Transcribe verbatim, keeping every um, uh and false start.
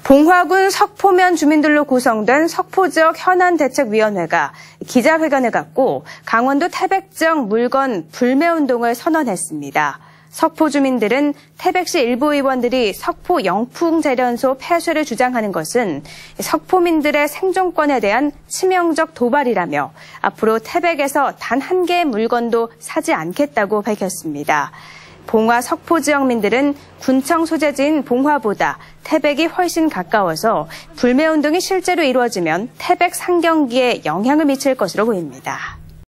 봉화군 석포면 주민들로 구성된 석포지역 현안대책위원회가 기자회견을 갖고 강원도 태백 지역 물건 불매운동을 선언했습니다. 석포 주민들은 태백시 일부 의원들이 석포 영풍재련소 폐쇄를 주장하는 것은 석포민들의 생존권에 대한 치명적 도발이라며 앞으로 태백에서 단 한 개의 물건도 사지 않겠다고 밝혔습니다. 봉화 석포 지역민들은 군청 소재지인 봉화보다 태백이 훨씬 가까워서 불매운동이 실제로 이루어지면 태백 상경기에 영향을 미칠 것으로 보입니다.